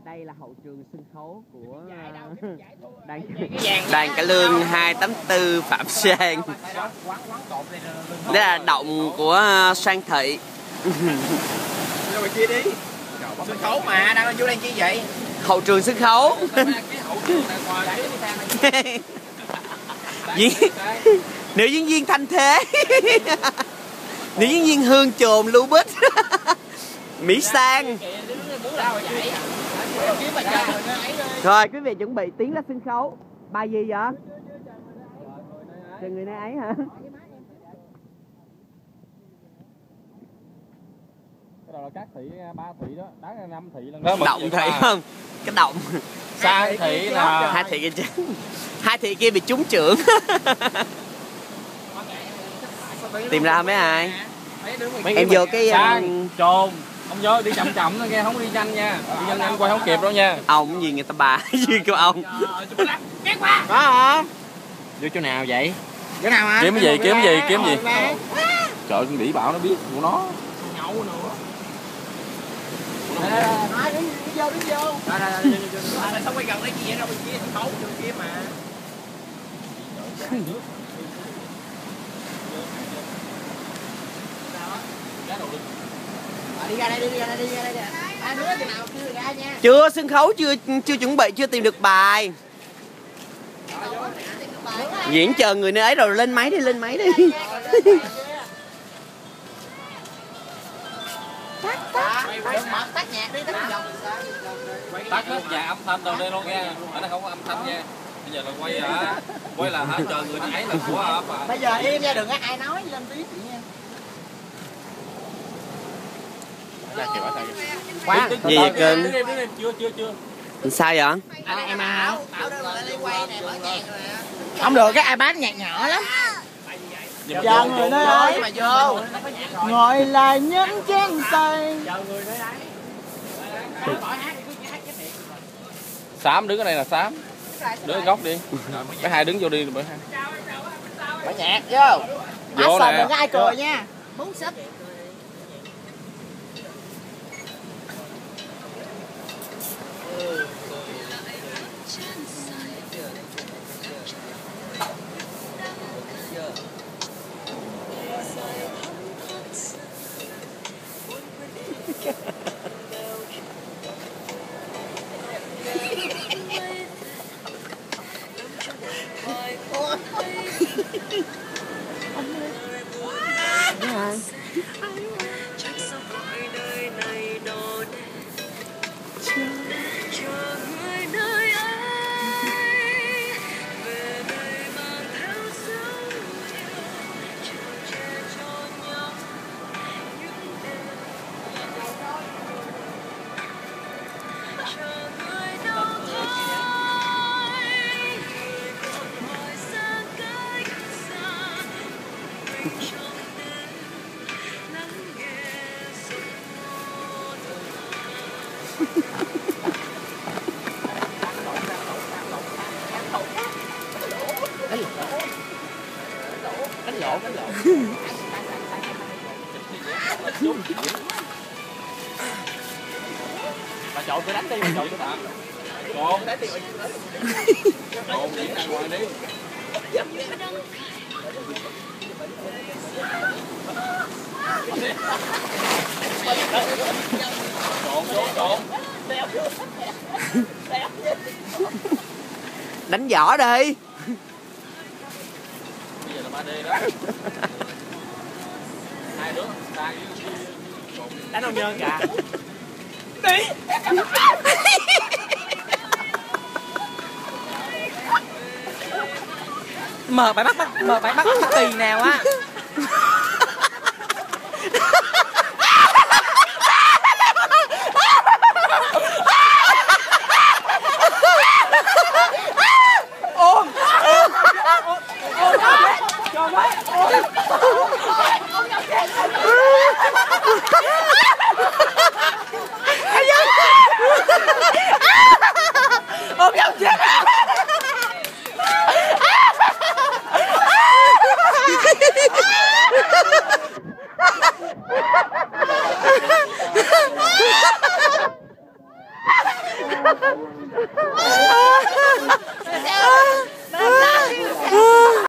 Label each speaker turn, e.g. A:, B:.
A: Đây là hậu trường sân khấu của đoàn cải lương 284 Phạm Sang. Đây là động của Sang Thị.
B: Sân khấu mà đang vô đây chi vậy?
A: Hậu trường sân khấu. Nữ diễn viên Thanh Thế. Nữ diễn viên Hương Trồn Lưu Bích. Mỹ Sang. Rồi quý vị chuẩn bị tiến ra sân khấu. Bài gì vậy? Chờ người này ấy hả?
C: Cái đầu là các thị, 3 thị đó, đá 5 thị lần đó.
A: Động thị không? Cái động.
C: Sang thị là
A: 2 thị kia chứ. 2 thị kia bị trúng trưởng. Tìm ra mấy ai? Em vô cái
C: Sang, Trồn. Ông vô đi chậm chậm thôi nghe, không có đi nhanh nha. Đi nhanh nhanh quay không kịp đâu nha.
A: Ông gì người ta bà gì kêu ông.
B: Có hả?
C: Vô chỗ nào vậy?
B: Chỗ nào hả?
C: Kiếm cái gì? Kiếm cái gì? Kiếm cái gì? Trời con đĩ bảo nó biết của nó.
B: Nhậu nữa. Nói đứng vô. Sao quay gần đây gì vậy đâu, bên kia sân khấu bên kia mà. Đi ra đây. Hai đứa chừng nào chưa ra nha.
A: Chưa, sân khấu chưa chuẩn bị, chưa tìm được bài. Diễn chờ người nơi ấy rồi lên máy đi.
B: Tắt nhạc đi, tắt vòng.
C: Tắt hết và âm thanh đâu đây luôn nha. Ở đây không có âm thanh nha. Bây giờ là quay là chờ người ấy là của bà.
B: Bây giờ im nha, đừng có ai nói lên tiếp nha.
A: Quá. Gì vậy kênh?
C: Chưa.
A: Sao vậy?
B: Em Bảo lên quay nè, mở nhạc rồi. Không được, cái iPad nhạc nhỏ lắm. Chờ người nơi ấy mà vô. Ngồi lại nhấn chén tay. Chờ người nơi ấy.
C: Xám đứng ở đây là Xám. Đứng ở góc đi. Cái hai đứng vô đi rồi hai.
B: Mở nhạc vô.
C: Vô nè.
B: Đừng có ai cười nha. Muốn sấp. Cánh lộ.
C: Bà trộn tôi đánh đi, bà trộn tôi đánh. Trộn đánh đi. Trộn diễn ra ngoài đi. Trộn.
A: Đánh võ đi.
C: Bây giờ là 3D đó. Hai đứa
B: Đánh ông Nhân kìa.
A: Đi.
B: Mờ phải bắt kỳ nào á.
A: Ôm nhau chết. À.